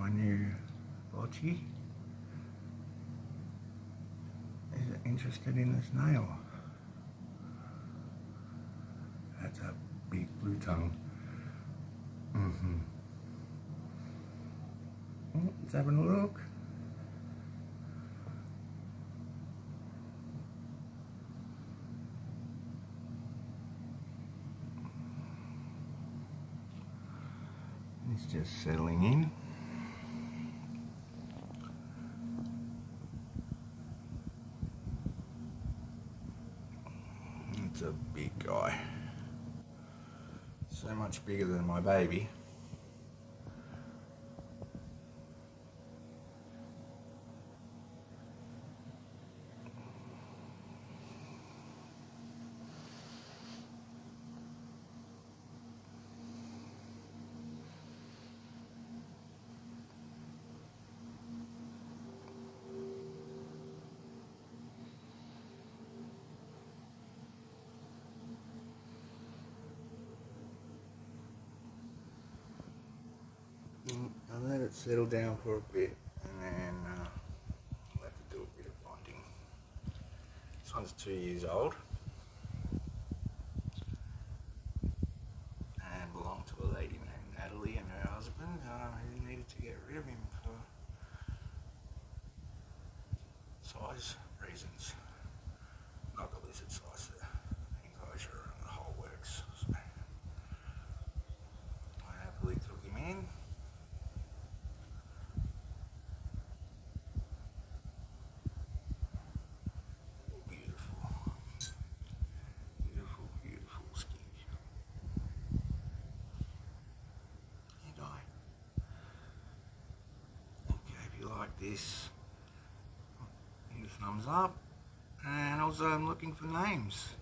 my new Blotched is interested in this nail. That's a big blue tongue. Oh, it's having a look. It's just settling in. It's a big guy. So much bigger than my baby. I'll let it settle down for a bit and then I'll have to do a bit of bonding. This one's 2 years old and belonged to a lady named Natalie and her husband who needed to get rid of him for size reasons. Not the lizard size, the enclosure and the whole works. So I happily took him in. Like this, give a thumbs up, and also I'm looking for names.